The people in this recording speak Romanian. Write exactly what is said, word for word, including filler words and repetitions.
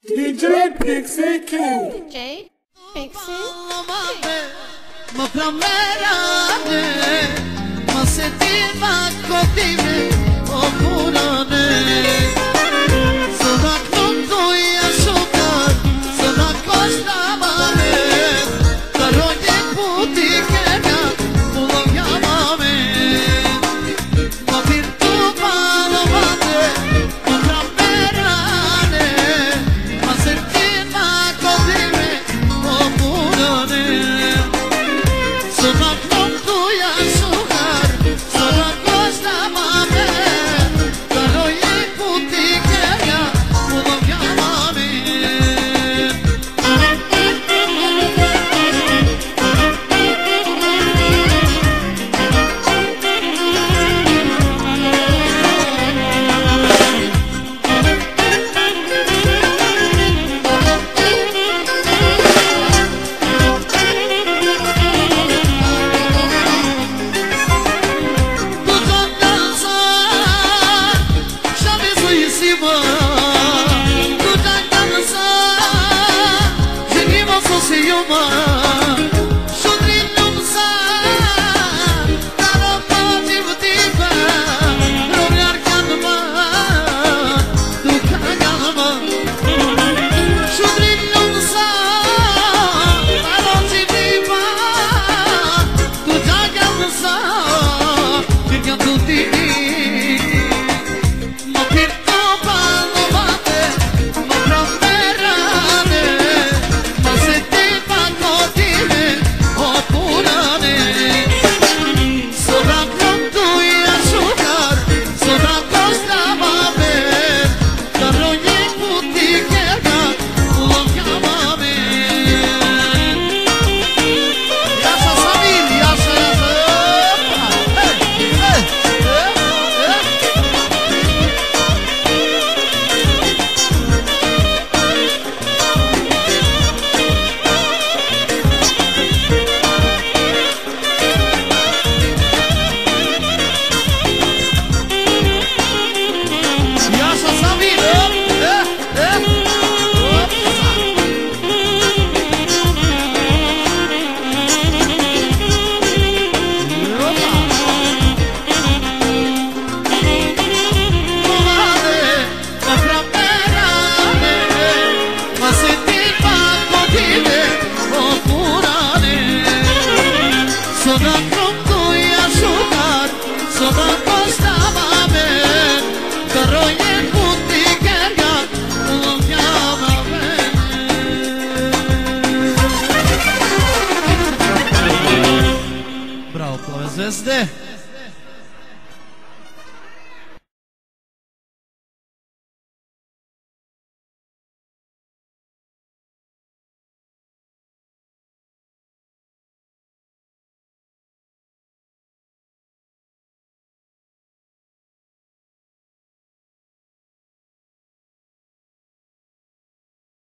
D J Pixie King. D J Pixie Më pramerane Më se ti ma kotime O kurane Së da këtëm tuja shukar Së da koshta mame Të rojnë puti kena Mullo mjamame Më virtu palovate Më pramerane Më se ti ma kotime O kurane Sona këtëm tuja shukar Sona koshta mame Të rojnë puti kena Mullo mjamame Bravo, come zvezde.